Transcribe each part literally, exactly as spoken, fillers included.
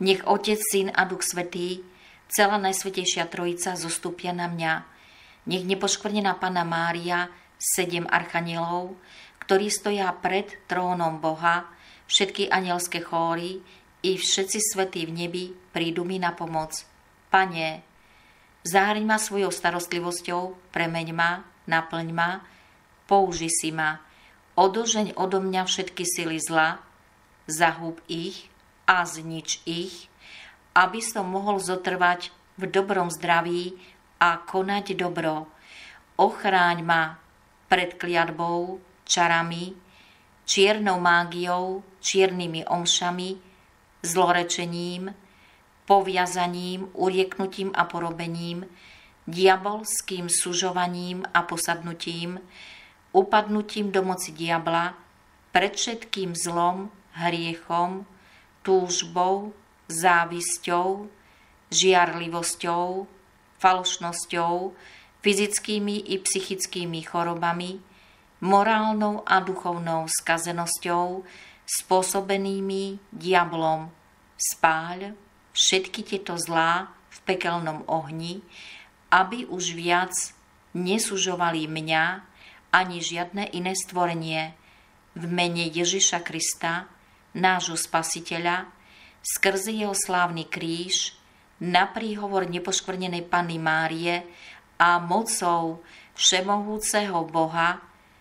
Nech Otec, Syn a Duch Svätý, celá Najsvätejšia Trojica zostúpia na mňa. Nech nepoškvrnená Panna Mária, sedem archanielov, ktorí stoja pred trónom Boha, všetky anielské chóry i všetci svätí v nebi prídu mi na pomoc. Pane, zahrň ma svojou starostlivosťou, premeň ma, naplň ma, použi si ma, odožeň odo mňa všetky sily zla, zahub ich a znič ich, aby som mohol zotrvať v dobrom zdraví a konať dobro. Ochráň ma pred kliatbou, čarami, čiernou mágiou, čiernymi omšami, zlorečením, poviazaním, urieknutím a porobením, diabolským sužovaním a posadnutím, upadnutím do moci diabla, pred všetkým zlom, hriechom, túžbou, závisťou, žiarlivosťou, falošnosťou, fyzickými i psychickými chorobami, morálnou a duchovnou skazenosťou, spôsobenými diablom. Spáľ všetky tieto zlá v pekelnom ohni, aby už viac nesužovali mňa ani žiadne iné stvorenie. V mene Ježiša Krista, nášho Spasiteľa, skrze jeho slávny kríž, na príhovor nepoškvrnenej Panny Márie a mocou všemohúceho Boha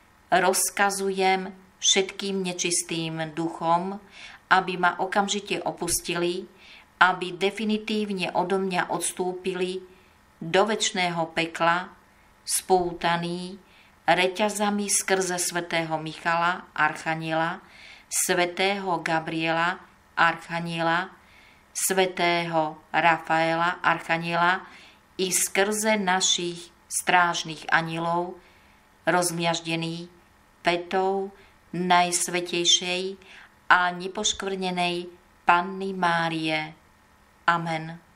rozkazujem všetkým nečistým duchom, aby ma okamžite opustili, aby definitívne odo mňa odstúpili do večného pekla, spútaní reťazami skrze svätého Michala, archaniela, svätého Gabriela, archaniela, svätého Rafaela, archaniela i skrze našich strážnych anielov, rozmiaždený petou Najsvätejšej a nepoškvrnenej Panny Márie. Amen.